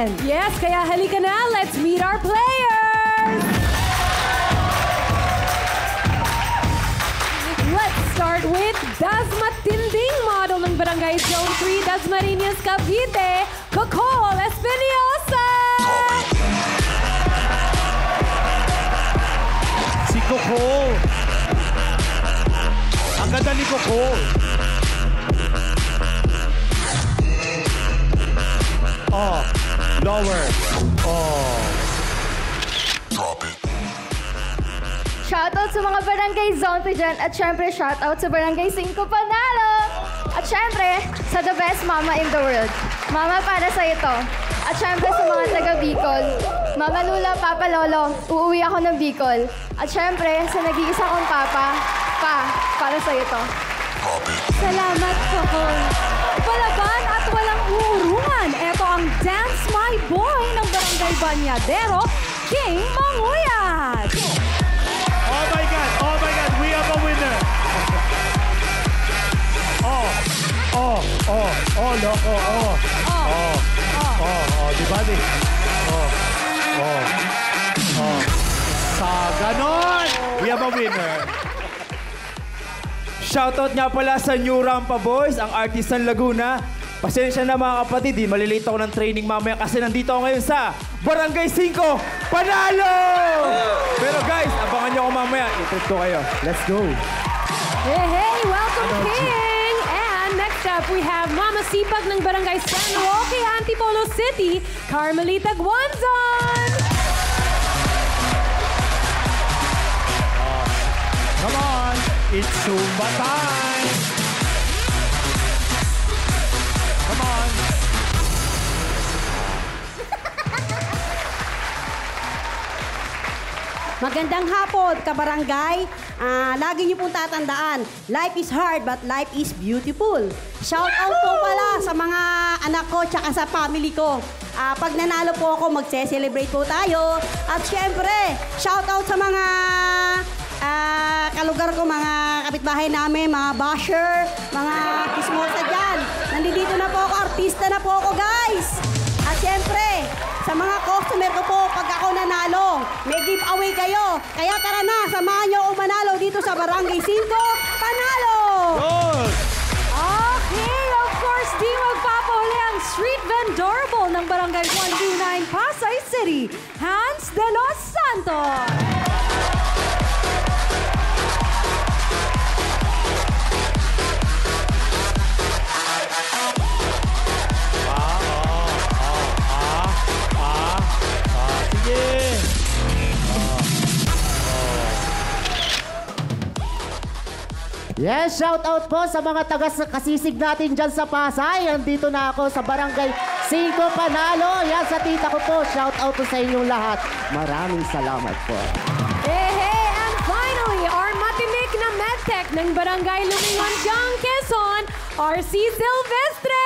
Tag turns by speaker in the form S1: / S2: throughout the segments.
S1: natin.
S2: Yes, kaya halika na. Let's meet our players! Let's start with Dasma Tinding, model ng Barangay Zone 3, Dasmariñas, Cavite, Cocol Espinosa!
S3: Si Cocol! Ang ganda ni Cocol! Oh, lower. Oh.
S4: Drop it.
S5: Shoutout sa mga barangay zone to dyan. At syempre, shoutout sa barangay 5 Panalo. At syempre, sa the best mama in the world. Mama, para sa ito. At syempre, sa mga taga Bicol. Mama Lula, Papa Lolo, uuwi ako ng Bicol. At syempre, sa nag-iisa kong papa, para sa ito.
S2: Salamat, Cocol. Palaban at walang uurungan. Ito ang Dance My Boy ng Barangay Banyadero, King Manguyat.
S3: Oh my God! Oh my God! We have a winner! Loko! Di ba? Sa ganon! We have a winner!
S6: Shoutout nga pala sa New Rampa Boys, ang Artisan Laguna. Pasensya na mga kapatid, malilate ako ng training mamaya kasi nandito ako ngayon sa Barangay 5, Panalo! Pero guys, abangan niyo ako mamaya. I-trip ko kayo. Let's go!
S2: Hey, welcome, King! And next up, we have Mama Sipag ng Barangay San Roque, Antipolo City, Carmelita Guanzon!
S3: Come on! It's Zumba time! Come on!
S1: Magandang hapon, kabarangay. Lagi niyo pong tatandaan, life is hard but life is beautiful. Shout out po pala sa mga anak ko tsaka sa family ko. Pag nanalo po ako, magse-celebrate po tayo. At syempre, shout out sa mga kalugar ko, mga kapitbahay namin, mga basher, mga kismosa dyan. Nandito na po ako, artista na po ako, guys. At syempre, sa mga customer ko po, pag ako nanalo, may giveaway kayo. Kaya tara na, samahan nyo akong manalo dito sa Barangay 5, Panalo!
S3: Good!
S2: Okay, of course, di magpapahuli ang street vendorable ng Barangay 129, Pasay City, Hans de los Santos.
S7: Yes, shout out po sa mga taga-kasisig natin dyan sa Pasay. Andito na ako sa Barangay 5 Panalo. Yan sa tita ko po. Shout out po sa inyong lahat. Maraming salamat po.
S2: Hey, and finally, our matinik na medtech ng Barangay Lumingon, Gang, Quezon, RC Silvestre!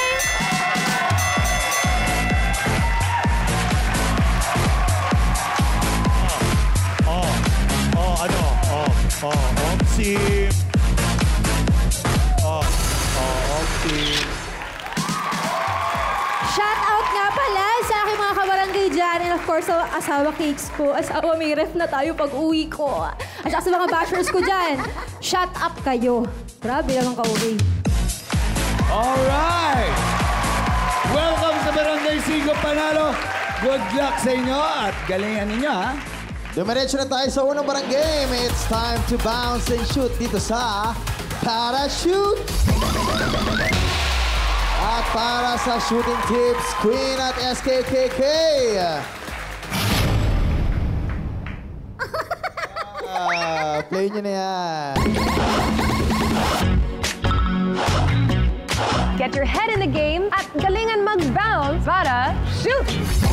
S3: Team.
S5: Shout out nga pala sa aking mga kabarangay dyan. And of course, sa asawa cakes ko. Asawa, may ref na tayo pag uwi ko. At saka sa mga bashers ko dyan. Shut up kayo. Grabe naman ka-uwi.
S8: Alright! Welcome sa Barangay 5 Panalo. Good luck sa inyo at galingan ninyo, ha?
S9: Dumiretso na tayo sa unang barangay. It's time to bounce and shoot dito sa Parachute. At para sa shooting tips, Queen at SKKK. Play nyo na yan.
S2: Get your head in the game at galingan mag-bounce para shoot!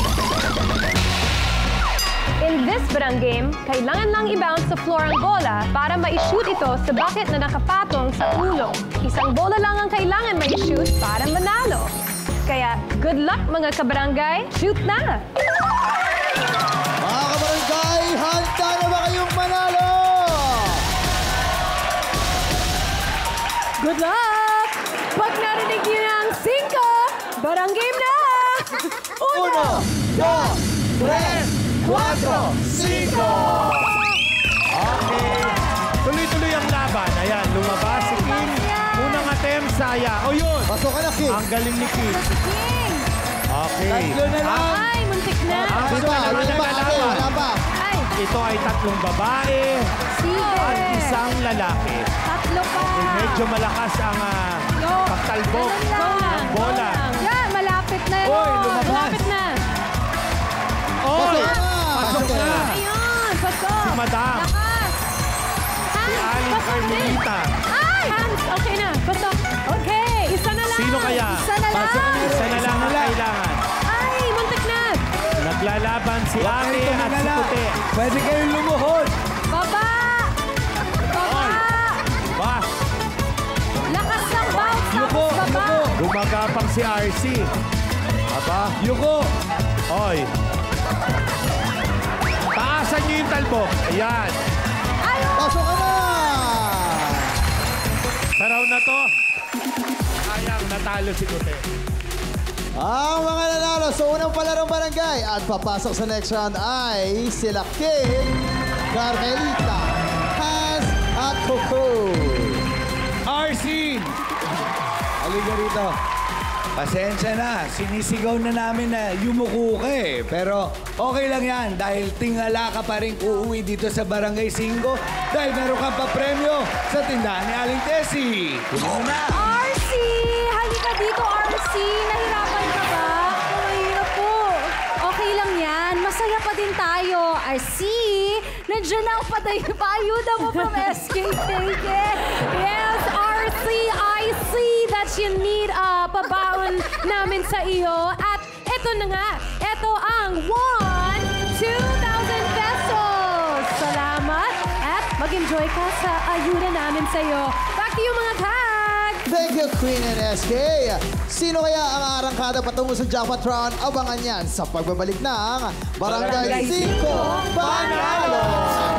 S2: In this barang game, kailangan lang i-bounce sa floor ang bola para ma-shoot ito sa bucket na nakapatong sa ulo. Isang bola lang ang kailangan ma-shoot para manalo. Kaya, good luck mga kabarangay, shoot na!
S9: Mga kabarangay, handa na ba kayong manalo?
S2: Good luck! Pag narinig niyo ng 5, barang game na!
S9: 1, 2, 3, 4, 5.
S3: Okay. Tuloy-tuloy ang laban. Ayan, lumabas si Kim. Unang attempt, saya. O yun.
S9: Pasok ka na, Kim.
S3: Ang galing ni Kim. Okay.
S8: Tatlo na lang.
S2: Ay, muntik na.
S3: Dito na naman ang lalaban.
S9: Wala pa.
S2: Ay,
S3: Ito ay 3 babae at isang lalaki.
S2: tatlo pa.
S3: Okay, medyo malakas ang pagtalbog ng bola.
S2: Yan, malapit na.
S8: Oy, lumabas.
S2: Malapit na.
S3: Oy!
S9: Pasok
S3: Pasok na!
S2: Ayun, pasok.
S3: Si Madam.
S2: Lakas.
S3: Si
S2: Hans,
S3: Aling
S2: pasok din.
S3: Carmelita.
S2: Ay! Hans, okay na. Pasok. Okay, isa na lang.
S3: Sino kaya?
S2: Isa na lang.
S3: Isa na lang ang kailangan.
S2: Ay, muntik na.
S3: Naglalaban si Ate
S8: Ito
S3: at
S8: na
S3: si
S8: lang.
S3: Puti.
S8: Pwede kayong lumuhod.
S2: Baba. Baba.
S3: Ba,
S2: Lakas ng bounce.
S8: Yuko,
S2: Tapos baba.
S8: yuko.
S3: gumagapang si RC. Aba,
S8: Yuko.
S3: oy. Taasan niyo yung talbog. Ayan.
S9: Pasok ka na.
S3: Sa round na to, sayang natalo si Puti.
S9: Ang mga nanalo sa unang palarong barangay at papasok sa next round ay sila Kim, Carmelita, Hans at Coco.
S8: Arsin! Halika rito. Pasensya na, sinisigaw na namin na yumuko ka eh. Pero okay lang yan dahil tingala ka pa rin uuwi dito sa Barangay 5 dahil meron kang pa-premyo sa tindahan ni Aling Tessie. Kunin mo na.
S2: RC! Halika dito, RC! Nahirapan ka ba? Mahirap po. Okay lang yan. Masaya pa din tayo. RC, nandiyan ang payuda mo from SKKK. Yes, RC, I see that you need pabaon namin sa iyo. At eto na nga. Eto ang 2,000 pesos. Salamat. At mag-enjoy ka sa ayuda namin sa iyo. Back to you, mga tag!
S9: Thank you, Queen and SK. Sino kaya ang arangkada patungo sa jackpot round? Abangan yan sa pagbabalik ng Barangay 5 Panalo!